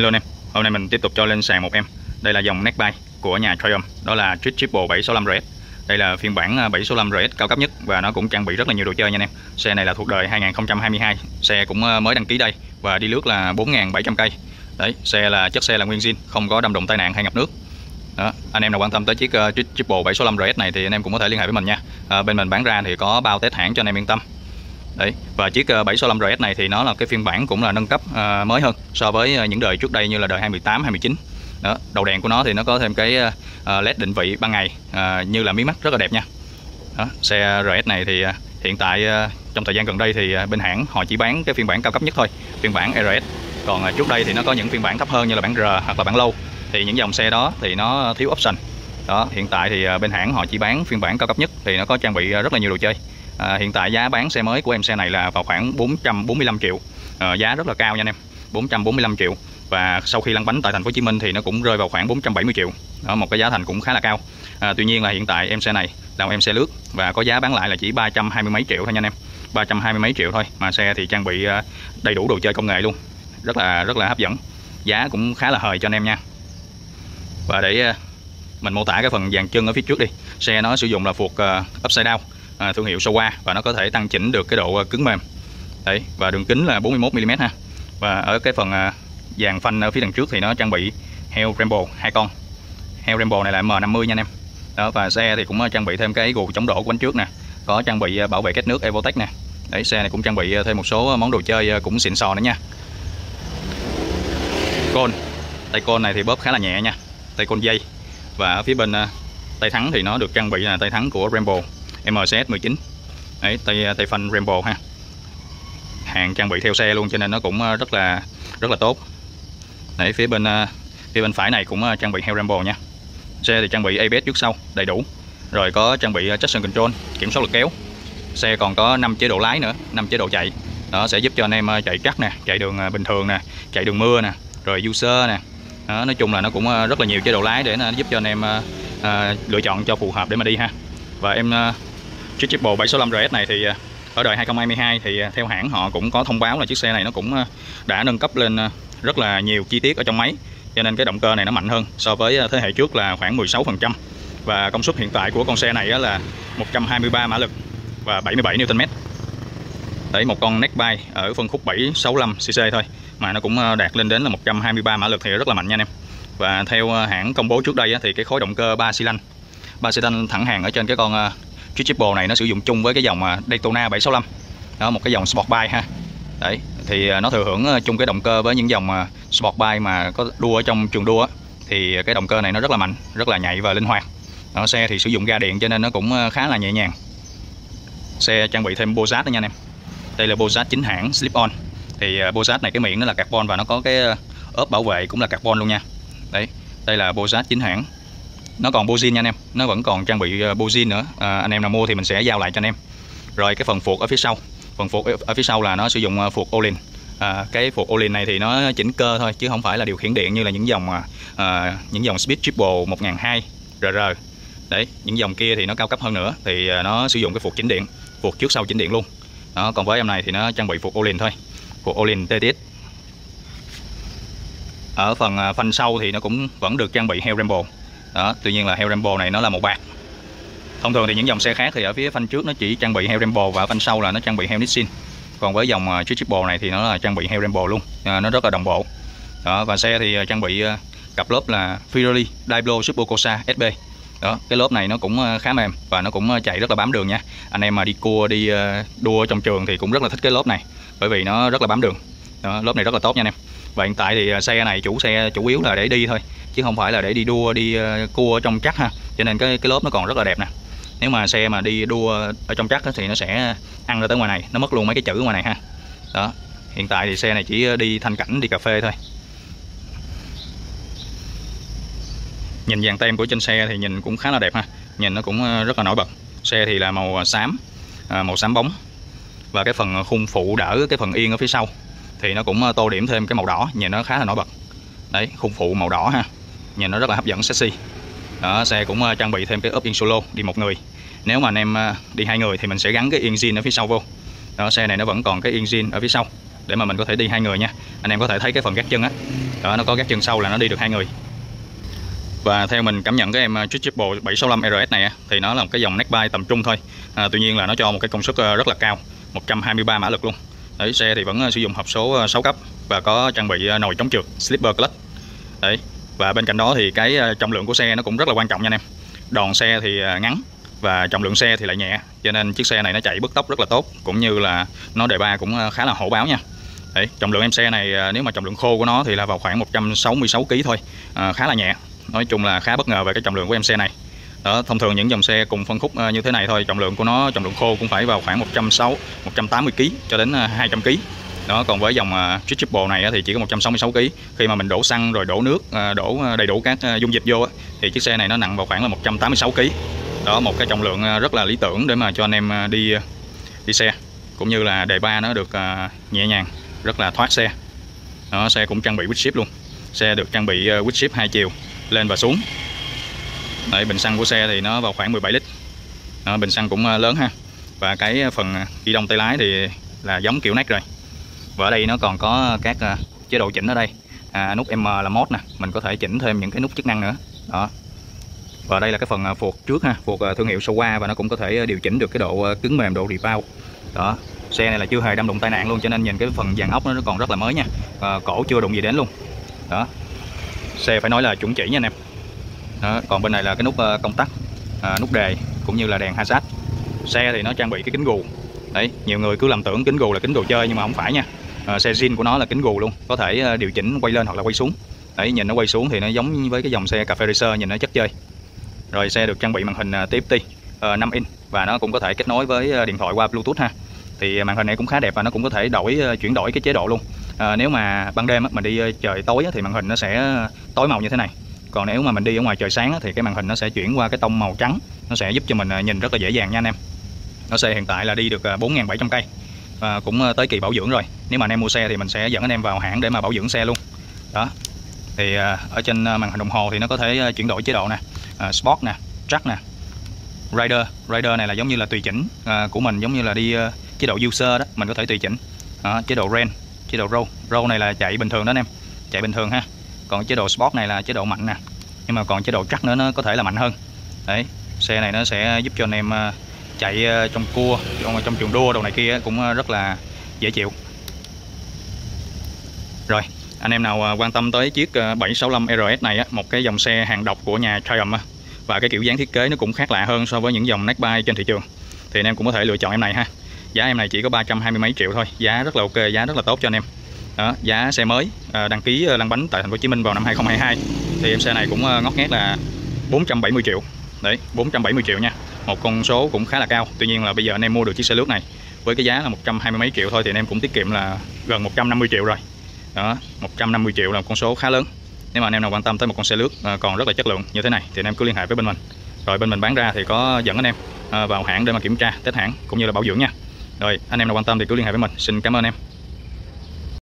Hello anh em, hôm nay mình tiếp tục cho lên sàn một em. Đây là dòng neckbike của nhà Triumph, đó là Street Triple 765RS. Đây là phiên bản 765RS cao cấp nhất và nó cũng trang bị rất là nhiều đồ chơi nha anh em. Xe này là thuộc đời 2022, xe cũng mới đăng ký đây và đi lướt là 4.700 cây. Đấy, chất xe là nguyên zin, không có đâm đụng tai nạn hay ngập nước. Đó, anh em nào quan tâm tới chiếc Street Triple 765RS này thì anh em cũng có thể liên hệ với mình nha. Bên mình bán ra thì có bao test hãng cho anh em yên tâm. Đấy, và chiếc 765RS này thì nó là cái phiên bản cũng là nâng cấp mới hơn so với những đời trước đây như là đời 2018, 2019. Đó, đầu đèn của nó thì nó có thêm cái LED định vị ban ngày như là mí mắt, rất là đẹp nha. Đó, xe RS này thì hiện tại trong thời gian gần đây thì bên hãng họ chỉ bán cái phiên bản cao cấp nhất thôi, phiên bản RS. Còn trước đây thì nó có những phiên bản thấp hơn như là bản R hoặc là bản Low, thì những dòng xe đó thì nó thiếu option. Đó, hiện tại thì bên hãng họ chỉ bán phiên bản cao cấp nhất thì nó có trang bị rất là nhiều đồ chơi. Hiện tại giá bán xe mới của em xe này là vào khoảng 445 triệu, giá rất là cao nha anh em, 445 triệu. Và sau khi lăn bánh tại thành phố Hồ Chí Minh thì nó cũng rơi vào khoảng 470 triệu. Đó, một cái giá thành cũng khá là cao. Tuy nhiên là hiện tại em xe này là em xe lướt và có giá bán lại là chỉ 320 mấy triệu thôi nha anh em, 320 mấy triệu thôi mà xe thì trang bị đầy đủ đồ chơi công nghệ luôn, rất là hấp dẫn, giá cũng khá là hời cho anh em nha. Và để mình mô tả cái phần dàn chân ở phía trước đi, xe nó sử dụng là phuộc upside down, thương hiệu Showa, và nó có thể tăng chỉnh được cái độ cứng mềm. Đấy, và đường kính là 41 mm ha. Và ở cái phần dàn phanh ở phía đằng trước thì nó trang bị heo Rambo 2 con. Heo Rambo này là M50 nha anh em. Đó, và xe thì cũng trang bị thêm cái gù chống đổ của bánh trước nè, có trang bị bảo vệ kết nước Evotech nè. Đấy, xe này cũng trang bị thêm một số món đồ chơi cũng xịn sò nữa nha. Tay côn này thì bóp khá là nhẹ nha, tay côn dây. Và ở phía bên tay thắng thì nó được trang bị là tay thắng của Rambo MCS19. Đấy, tay phanh Rambo ha, hàng trang bị theo xe luôn cho nên nó cũng rất là tốt. Đấy, phía bên phải này cũng trang bị heo Rambo nha. Xe thì trang bị ABS trước sau đầy đủ, rồi có trang bị traction control, kiểm soát lực kéo. Xe còn có 5 chế độ lái nữa, 5 chế độ chạy. Đó sẽ giúp cho anh em chạy chắc nè, chạy đường bình thường nè, chạy đường mưa nè, rồi user nè. Đó, nói chung là nó cũng rất là nhiều chế độ lái để nó giúp cho anh em lựa chọn cho phù hợp để mà đi ha. Và em Street Triple 765RS này thì ở đời 2022 thì theo hãng họ cũng có thông báo là chiếc xe này nó cũng đã nâng cấp lên rất là nhiều chi tiết ở trong máy, cho nên cái động cơ này nó mạnh hơn so với thế hệ trước là khoảng 16%. Và công suất hiện tại của con xe này là 123 mã lực và 77 Nm. Đấy, một con neckbike ở phân khúc 765cc thôi mà nó cũng đạt lên đến là 123 mã lực thì rất là mạnh nha anh em. Và theo hãng công bố trước đây thì cái khối động cơ 3 xi lanh thẳng hàng ở trên cái con Street Triple này nó sử dụng chung với cái dòng Daytona 765. Đó, một cái dòng sport bike ha. Đấy, thì nó thừa hưởng chung cái động cơ với những dòng sport bike mà có đua ở trong trường đua thì cái động cơ này nó rất là mạnh, rất là nhạy và linh hoạt. Đó, xe thì sử dụng ga điện cho nên nó cũng khá là nhẹ nhàng. Xe trang bị thêm Bosat đó nha anh em. Đây là Bosat chính hãng slip on. Thì Bosat này cái miệng nó là carbon và nó có cái ốp bảo vệ cũng là carbon luôn nha. Đấy, đây là Bosat chính hãng. Nó còn bozin nha anh em, nó vẫn còn trang bị bozin nữa. Anh em nào mua thì mình sẽ giao lại cho anh em. Rồi cái phần phuộc ở phía sau, phần phuộc ở phía sau là nó sử dụng phuộc Olin. Cái phuộc Olin này thì nó chỉnh cơ thôi chứ không phải là điều khiển điện như là những dòng Speed Triple 1002 RR. Đấy, những dòng kia thì nó cao cấp hơn nữa thì nó sử dụng cái phuộc chỉnh điện, phuộc trước sau chỉnh điện luôn. Đó, còn với em này thì nó trang bị phuộc Olin thôi, phuộc Olin TTX. Ở phần phanh sau thì nó cũng vẫn được trang bị heo Rambo. Đó, tuy nhiên là heo Rambo này nó là màu bạc. Thông thường thì những dòng xe khác thì ở phía phanh trước nó chỉ trang bị heo Rambo và ở phanh sau là nó trang bị heo Nissin. Còn với dòng Street Triple này thì nó là trang bị heo Rambo luôn, nó rất là đồng bộ. Đó, và xe thì trang bị cặp lốp là Pirelli Daiblo Supercorsa SB. Đó, cái lốp này nó cũng khá mềm và nó cũng chạy rất là bám đường nha. Anh em mà đi cua đi đua trong trường thì cũng rất là thích cái lốp này bởi vì nó rất là bám đường. Đó, lốp này rất là tốt nha anh em. Và hiện tại thì xe này chủ yếu là để đi thôi chứ không phải là để đi đua đi cua trong chắc ha, cho nên cái lốp nó còn rất là đẹp nè. Nếu mà xe mà đi đua ở trong chắc thì nó sẽ ăn ra tới ngoài này, nó mất luôn mấy cái chữ ngoài này ha. Đó, hiện tại thì xe này chỉ đi thanh cảnh, đi cà phê thôi. Nhìn dàn tem của trên xe thì nhìn cũng khá là đẹp ha, nhìn nó cũng rất là nổi bật. Xe thì là màu xám bóng, và cái phần khung phụ đỡ cái phần yên ở phía sau thì nó cũng tô điểm thêm cái màu đỏ, nhìn nó khá là nổi bật. Đấy, khung phụ màu đỏ ha, nhìn nó rất là hấp dẫn, sexy. Đó, xe cũng trang bị thêm cái ốp yên solo đi một người. Nếu mà anh em đi 2 người thì mình sẽ gắn cái yên zin ở phía sau vô. Đó, xe này nó vẫn còn cái yên zin ở phía sau để mà mình có thể đi 2 người nha. Anh em có thể thấy cái phần gác chân á, Đó, nó có gác chân sau là nó đi được 2 người. Và theo mình cảm nhận cái em Tricable 765 RS này thì nó là một cái dòng neckbike tầm trung thôi. Tuy nhiên là nó cho một cái công suất rất là cao, 123 mã lực luôn. Đấy, xe thì vẫn sử dụng hộp số 6 cấp và có trang bị nồi chống trượt slipper clutch. Đấy. Và bên cạnh đó thì cái trọng lượng của xe nó cũng rất là quan trọng nha anh em. Đòn xe thì ngắn và trọng lượng xe thì lại nhẹ, cho nên chiếc xe này nó chạy bứt tốc rất là tốt, cũng như là nó đề ba cũng khá là hổ báo nha. Đấy, trọng lượng em xe này nếu mà trọng lượng khô của nó thì là vào khoảng 166 kg thôi, khá là nhẹ. Nói chung là khá bất ngờ về cái trọng lượng của em xe này. Đó, thông thường những dòng xe cùng phân khúc như thế này thôi, trọng lượng của nó, trọng lượng khô cũng phải vào khoảng 160, 180 kg cho đến 200 kg. Đó, còn với dòng Tricable này thì chỉ có 166 kg. Khi mà mình đổ xăng rồi đổ nước, đổ đầy đủ các dung dịch vô thì chiếc xe này nó nặng vào khoảng là 186 kg. Đó, một cái trọng lượng rất là lý tưởng để mà cho anh em đi xe, cũng như là đề ba nó được nhẹ nhàng, rất là thoát xe. Đó, xe cũng trang bị quick shift luôn. Xe được trang bị quick shift 2 chiều lên và xuống. Đấy, bình xăng của xe thì nó vào khoảng 17 lít. Đó, bình xăng cũng lớn ha. Và cái phần ghi đông tay lái thì là giống kiểu neck rồi. Và ở đây nó còn có các chế độ chỉnh ở đây. Nút M là mode nè, mình có thể chỉnh thêm những cái nút chức năng nữa. Đó. Và đây là cái phần phuộc trước ha, phuộc thương hiệu Showa, và nó cũng có thể điều chỉnh được cái độ cứng mềm, độ rebound. Đó. Xe này là chưa hề đâm đụng tai nạn luôn, cho nên nhìn cái phần dàn ốc nó còn rất là mới nha. Cổ chưa đụng gì đến luôn. Đó. Xe phải nói là chuẩn chỉ nha anh em. Đó. Còn bên này là cái nút công tắc, nút đề cũng như là đèn hazard. Xe thì nó trang bị cái kính gù. Đấy, nhiều người cứ lầm tưởng kính gù là kính đồ chơi nhưng mà không phải nha. Xe zin của nó là kính gù luôn, có thể điều chỉnh quay lên hoặc là quay xuống. Đấy, nhìn nó quay xuống thì nó giống với cái dòng xe Cafe Racer, nhìn nó chất chơi. Rồi xe được trang bị màn hình TFT 5 inch và nó cũng có thể kết nối với điện thoại qua Bluetooth ha. Thì màn hình này cũng khá đẹp và nó cũng có thể chuyển đổi cái chế độ luôn. Nếu mà ban đêm mình đi trời tối thì màn hình nó sẽ tối màu như thế này. Còn nếu mà mình đi ở ngoài trời sáng thì cái màn hình nó sẽ chuyển qua cái tông màu trắng, nó sẽ giúp cho mình nhìn rất là dễ dàng nha anh em. Nó xe hiện tại là đi được 4.700 cây, cũng tới kỳ bảo dưỡng rồi. Nếu mà anh em mua xe thì mình sẽ dẫn anh em vào hãng để mà bảo dưỡng xe luôn. Đó. Thì ở trên màn hình đồng hồ thì nó có thể chuyển đổi chế độ nè, Sport nè, Track nè, Rider này là giống như là tùy chỉnh của mình, giống như là đi chế độ user đó, mình có thể tùy chỉnh. Chế độ Rain, chế độ Row này là chạy bình thường đó anh em, chạy bình thường ha. Còn chế độ Sport này là chế độ mạnh nè, nhưng mà còn chế độ Track nữa nó có thể là mạnh hơn. Đấy, xe này nó sẽ giúp cho anh em chạy trong cua, trong trường đua đồ này kia cũng rất là dễ chịu. Rồi, anh em nào quan tâm tới chiếc 765 RS này một cái dòng xe hàng độc của nhà Triumph và cái kiểu dáng thiết kế nó cũng khác lạ hơn so với những dòng neckbike trên thị trường, thì anh em cũng có thể lựa chọn em này ha. Giá em này chỉ có 320 mấy triệu thôi, giá rất là ok, giá rất là tốt cho anh em. Đó, giá xe mới đăng ký lăn bánh tại thành phố Hồ Chí Minh vào năm 2022 thì em xe này cũng ngót nghét là 470 triệu. Đấy, 470 triệu nha. Một con số cũng khá là cao. Tuy nhiên là bây giờ anh em mua được chiếc xe lướt này với cái giá là 120 mấy triệu thôi thì anh em cũng tiết kiệm là gần 150 triệu rồi. Đó, 150 triệu là một con số khá lớn. Nếu mà anh em nào quan tâm tới một con xe lướt còn rất là chất lượng như thế này thì anh em cứ liên hệ với bên mình. Rồi bên mình bán ra thì có dẫn anh em vào hãng để mà kiểm tra, test hãng cũng như là bảo dưỡng nha. Rồi anh em nào quan tâm thì cứ liên hệ với mình. Xin cảm ơn em.